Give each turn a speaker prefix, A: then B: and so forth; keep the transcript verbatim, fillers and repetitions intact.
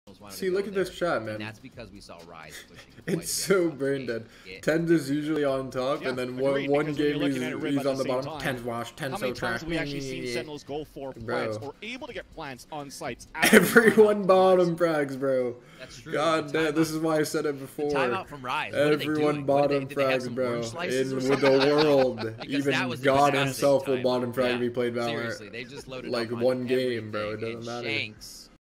A: See, look at this shot, man.
B: And that's because we saw Rise pushing.
A: It's so brain dead. TenZ is usually on top,
C: yeah,
A: and then
C: agreed,
A: one, one game he's,
C: he's
A: on the, the bottom.
C: Time.
A: TenZ wash, TenZ
C: How many
A: so
C: times
A: trash.
C: have we actually seen Sentinels go for plants or able to get plants on sites?
A: Everyone bottom frags, bro.
B: That's true.
A: God damn, this is why I said it before.
B: The timeout from Rise.
A: Everyone bottom frags, bro. In with the world, even God himself will bottom frag if he played Valorant.
B: Seriously, they just loaded
A: like
B: up on
A: one game, bro. It doesn't
B: and
A: matter.
B: Shanks